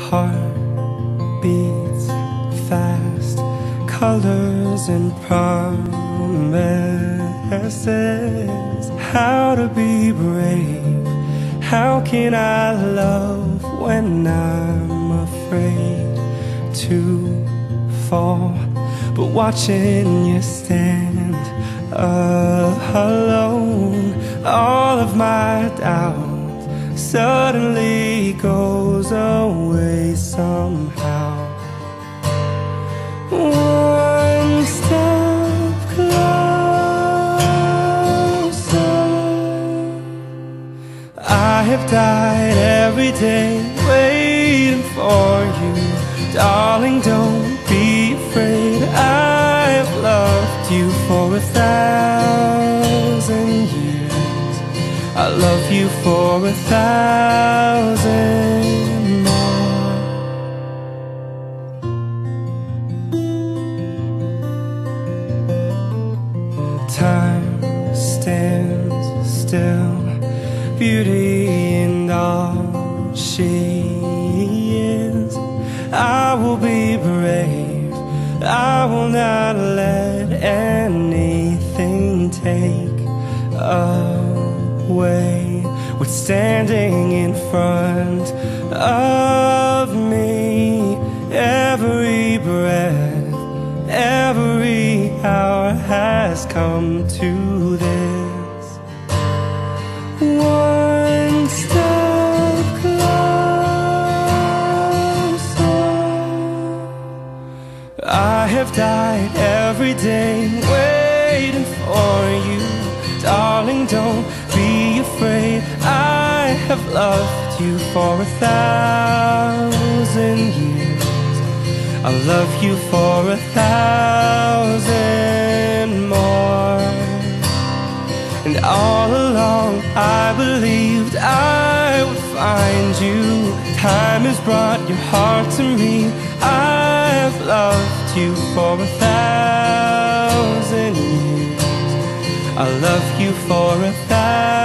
heart beats fast, colors and promises. How to be brave, how can I love when I'm afraid to fall? But watching you stand alone, all of my doubt suddenly goes away somehow. One step closer. I have died every day waiting for you. Darling, don't be afraid. I have loved you for 1,000 years. I love you for 1,000 more. Time stands still, beauty in all she is. I will be brave, I will not let anything take away what's standing in front of me. Every breath, every hour has come to this. One step closer. I have died every day waiting for you. Darling, don't be afraid. I have loved you for 1,000 years. I love you for 1,000 more. And all along I believed I would find you. Time has brought your heart to me. I have loved you for 1,000 years. I love you for 1,000